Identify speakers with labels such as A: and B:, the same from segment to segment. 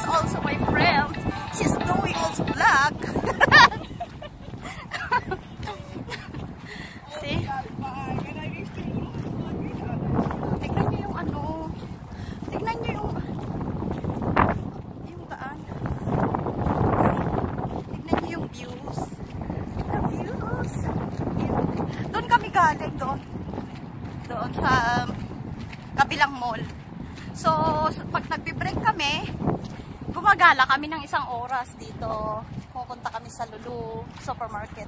A: is also my friend. She's doing also vlog. See? Tignan niyo yung ano. Tignan niyo yung daan. Tignan niyo yung views. The views. Doon kami galing doon. Doon sa kabilang mall. So, pag nagbe-break kami, gumagala kami ng 1 oras dito. Pupunta kami sa Lulu Supermarket.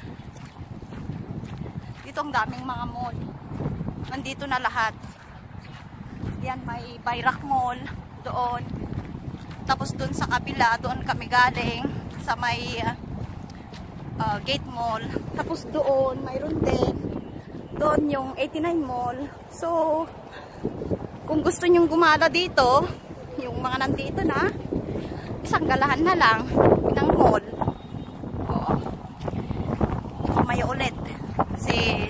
A: Dito ang daming mga mall. Nandito na lahat. Yan, may Bayrak Mall doon. Tapos doon sa kabila, doon kami galing sa may Gate Mall. Tapos doon, mayroon din. Doon yung 89 Mall. So, kung gusto nyong gumala dito, yung mga nandito na, isang galahan na lang ng mall. Oo. Mamaya ulit. Kasi